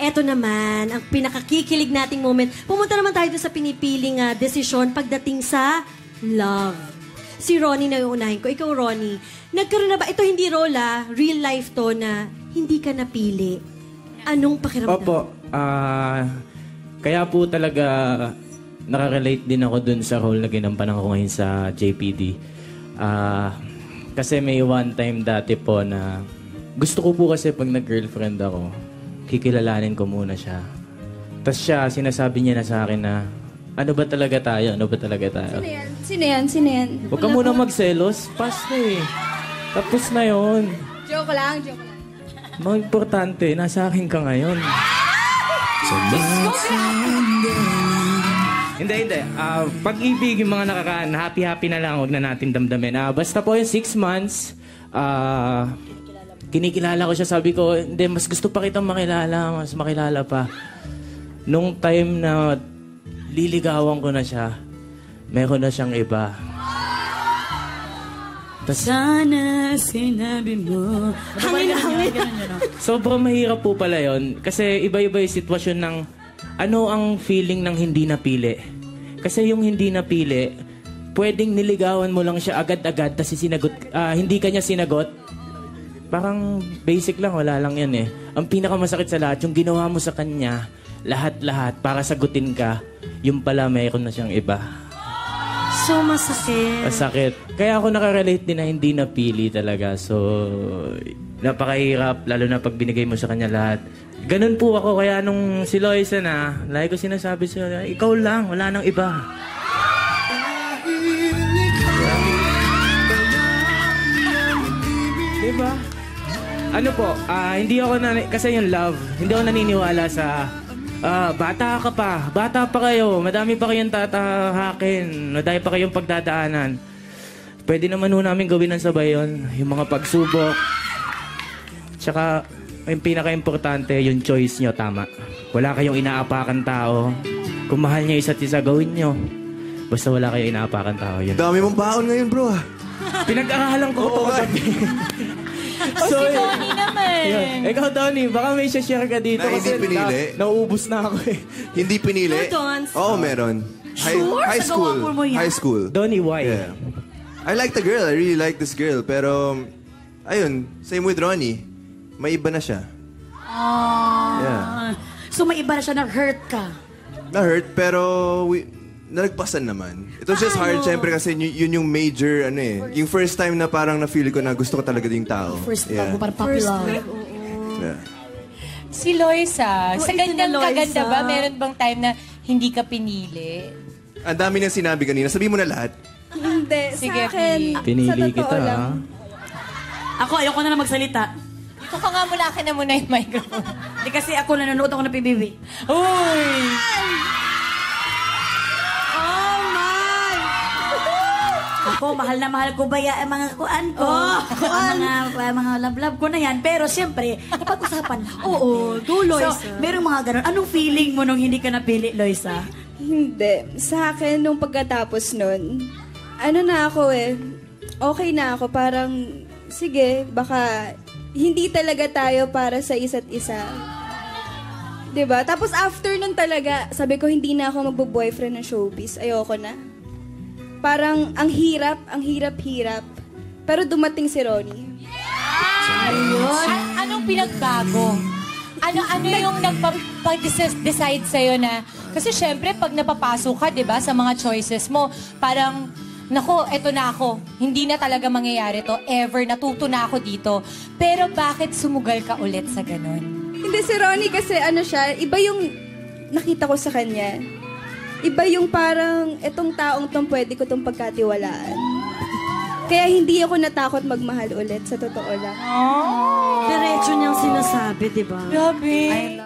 eto naman, ang pinakakikilig nating moment. Pumunta naman tayo sa pinipiling desisyon pagdating sa love. Si Ronnie na yung unahin ko. Ikaw, Ronnie, nagkaroon na ba, ito hindi rola, real life to na hindi ka napili. Anong pakiramdam? Opo, kaya po talaga nakarelate din ako dun sa role na ginampanan ko ngayon sa JPD. Kasi may one time dati po na gusto ko po kasi pag nag-girlfriend ako, kikilalanin ko muna siya. Tapos siya, sinasabi niya na sa akin na, ano ba talaga tayo? Ano ba talaga tayo? Sino yan? Sino yan? Sino yan? Huwag ka muna magselos. Pass na eh. Tapos na yun. Joke lang, joke lang. Mga importante, nasa akin ka ngayon. Hindi. Pag-ibig, yung mga nakakaan, happy-happy na lang, huwag na natin damdamin. Basta po yung 6 months, kinikilala ko siya, sabi ko, hindi, mas gusto pa kitang makilala, mas makilala pa. Nung time na liligawan ko na siya, meron na siyang iba. Sana sinabi mo. Hangin. Sobrang mahirap po pala yun. Kasi iba-iba yung sitwasyon ng ano ang feeling ng hindi napili. Kasi yung hindi napili, pwedeng niligawan mo lang siya agad-agad tapos hindi ka niya sinagot. Parang basic lang, wala lang yan eh. Ang pinakamasakit sa lahat, yung ginawa mo sa kanya, lahat-lahat para sagutin ka, yung pala mayroon na siyang iba. So, masakit. Masakit. Kaya ako nakarelate din na hindi napili talaga. So, napakahirap, lalo na pag binigay mo sa kanya lahat. Ganun po ako, kaya nung si Loisa na, lagi ko sinasabi siya, ikaw lang, wala nang iba. Diba? Ano po, hindi ako kasi yung love, hindi ako naniniwala sa bata ka pa, bata pa kayo, madami pa kayong tatahakin, madami pa kayong pagdadaanan. Pwede naman ho namin gawin ng sabay yun, yung mga pagsubok. Tsaka, yung pinaka-importante, yung choice nyo, tama. Wala kayong inaapakan tao. Kung mahal nyo isa't isa, gawin nyo. Basta wala kayong inaapakan tao. Yun. Dami mong baon ngayon, bro. Pinag-aralan ko ito kagabi. So, si Donnie naman. Yun. Ikaw, Donnie, baka may share ka dito. Na hindi pinili? Nauubos na ako eh. Hindi pinili? Oo, meron. High school. High school. Donnie, why? Yeah. I like the girl. I really like this girl. Pero, ayun, same with Ronnie. May iba na siya. Yeah. So may iba na siya, nag-hurt ka. Na-hurt, pero nalagpasan naman. It was just hard, syempre, kasi yun yung major, yung first time na parang na-feel ko na gusto ko talaga yung tao. First love mo, parang popular. Yeah. Si Loisa, sa gandang Loisa. kaganda ba, meron bang time na hindi ka pinili? Ang dami nang sinabi kanina. Sabi mo na lahat. Hindi, Sige, sa akin, Pinili sa totoo kita, lang. Ako, ayoko na magsalita. Dito ka nga muna, akin na muna yung microphone. Hindi kasi ako nanonood ako ng PBB. Uy! Oh, my! Ako, mahal na mahal ko ba yung mga kuan ko? Mga love-love ko na yan. Pero siyempre, napag-usapan lang. Oo, go, Loisa. So, merong mga ganun. Anong feeling mo nung hindi ka napili, Loisa? Hindi. Sa akin, nung pagkatapos nun, na ako okay na ako. Parang, sige, baka hindi talaga tayo para sa isa't isa. 'Di ba? Tapos after nun talaga, sabi ko hindi na ako magbo-boyfriend ng showbiz. Ayoko na. Parang ang hirap. Pero dumating si Ronnie. Ayun. Anong pinagbago? Ano yung nagpag-decide sa'yo na, kasi syempre pag napapasok ka, 'di ba, sa mga choices mo, parang nako, eto na ako. Hindi na talaga mangyayari to. Ever, natuto na ako dito. Pero bakit sumugal ka ulit sa ganun? Hindi, si Ronnie kasi siya, iba yung nakita ko sa kanya. Iba yung parang, etong taong tong pwede ko tong pagkatiwalaan. Kaya hindi ako natakot magmahal ulit, sa totoo lang. Diretso niyang sinasabi, di ba? Grabe.